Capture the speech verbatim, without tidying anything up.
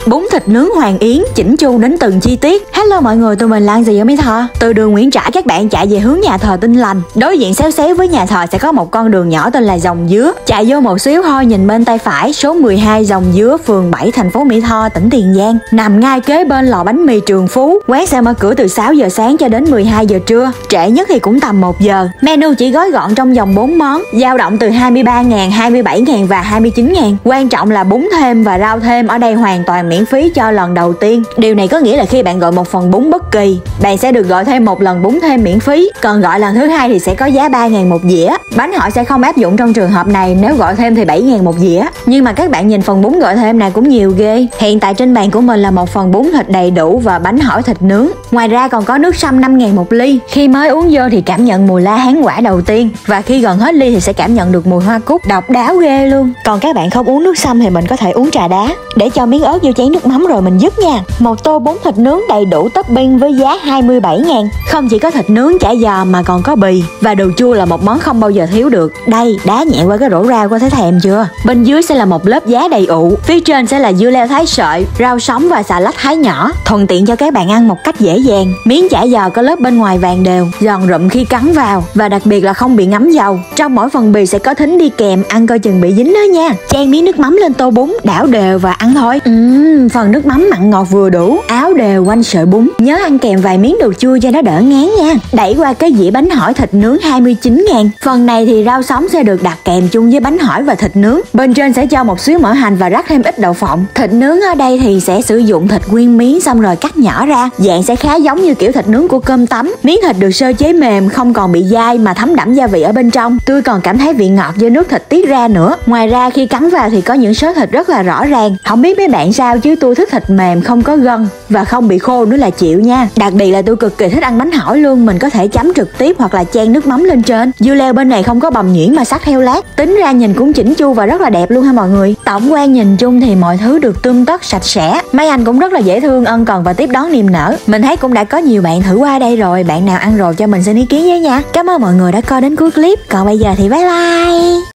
Bún thịt nướng Hoàng Yến chỉnh chu đến từng chi tiết. Hello mọi người, tụi mình Lan gì ở Mỹ Tho. Từ đường Nguyễn Trãi các bạn chạy về hướng nhà thờ Tin Lành. Đối diện xéo xéo với nhà thờ sẽ có một con đường nhỏ tên là Dòng Dứa. Chạy vô một xíu thôi, nhìn bên tay phải số mười hai Dòng Dứa, phường bảy, thành phố Mỹ Tho, tỉnh Tiền Giang. Nằm ngay kế bên lò bánh mì Trường Phú. Quán sẽ mở cửa từ sáu giờ sáng cho đến mười hai giờ trưa. Trễ nhất thì cũng tầm một giờ. Menu chỉ gói gọn trong vòng bốn món, dao động từ hai mươi ba ngàn, hai mươi bảy ngàn và hai mươi chín ngàn. Quan trọng là bún thêm và rau thêm ở đây hoàn toàn miễn phí cho lần đầu tiên. Điều này có nghĩa là khi bạn gọi một phần bún bất kỳ, bạn sẽ được gọi thêm một lần bún thêm miễn phí. Còn gọi lần thứ hai thì sẽ có giá ba ngàn một dĩa. Bánh hỏi sẽ không áp dụng trong trường hợp này, nếu gọi thêm thì bảy ngàn một dĩa. Nhưng mà các bạn nhìn phần bún gọi thêm này cũng nhiều ghê. Hiện tại trên bàn của mình là một phần bún thịt đầy đủ và bánh hỏi thịt nướng. Ngoài ra còn có nước sâm năm ngàn một ly. Khi mới uống vô thì cảm nhận mùi la hán quả đầu tiên, và khi gần hết ly thì sẽ cảm nhận được mùi hoa cúc. Độc đáo ghê luôn. Còn các bạn không uống nước sâm thì mình có thể uống trà đá. Để cho miếng ớt vô chén nước mắm rồi mình dứt nha. Một tô bún thịt nướng đầy đủ topping với giá hai mươi bảy ngàn. Không chỉ có thịt nướng chả giò mà còn có bì. Và đồ chua là một món không bao giờ thiếu được. Đây, đá nhẹ qua cái rổ rau có thấy thèm chưa? Bên dưới sẽ là một lớp giá đầy ụ. Phía trên sẽ là dưa leo thái sợi, rau sống và xà lách thái nhỏ, thuận tiện cho các bạn ăn một cách dễ dàng. Miếng chả giò có lớp bên ngoài vàng đều, giòn rụm khi cắn vào, và đặc biệt là không bị ngấm dầu. Trong mỗi phần bì sẽ có thính đi kèm, ăn coi chừng bị dính đó nha. Chan miếng nước mắm lên tô bún, đảo đều và ăn thôi. Uhm, phần nước mắm mặn ngọt vừa đủ, áo đều quanh sợi bún. Nhớ ăn kèm vài miếng đồ chua cho nó đỡ ngán nha. Đẩy qua cái dĩa bánh hỏi thịt nướng hai mươi chín ngàn. Phần này thì rau sống sẽ được đặt kèm chung với bánh hỏi và thịt nướng. Bên trên sẽ cho một xíu mỡ hành và rắc thêm ít đậu phộng. Thịt nướng ở đây thì sẽ sử dụng thịt nguyên miếng xong rồi cắt nhỏ ra. Dạng sẽ khá giống như kiểu thịt nướng của cơm tấm. Miếng thịt được sơ chế mềm, không còn bị dai mà thấm đẫm gia vị ở bên trong. Tôi còn cảm thấy vị ngọt do nước thịt tiết ra nữa. Ngoài ra khi cắn vào thì có những xớ thịt rất là rõ ràng. Không biết mấy bạn sao chứ tôi thích thịt mềm, không có gân và không bị khô nữa là chịu nha. Đặc biệt là tôi cực kỳ thích ăn bánh hỏi luôn. Mình có thể chấm trực tiếp hoặc là chan nước mắm lên trên. Dưa leo bên này không có bằm nhuyễn mà sắc theo lát. Tính ra nhìn cũng chỉnh chu và rất là đẹp luôn ha mọi người. Tổng quan nhìn chung thì mọi thứ được tươm tất sạch sẽ. Mấy anh cũng rất là dễ thương, ân cần và tiếp đón niềm nở. Mình thấy cũng đã có nhiều bạn thử qua đây rồi. Bạn nào ăn rồi cho mình xin ý kiến với nha. Cảm ơn mọi người đã coi đến cuối clip. Còn bây giờ thì bye bye.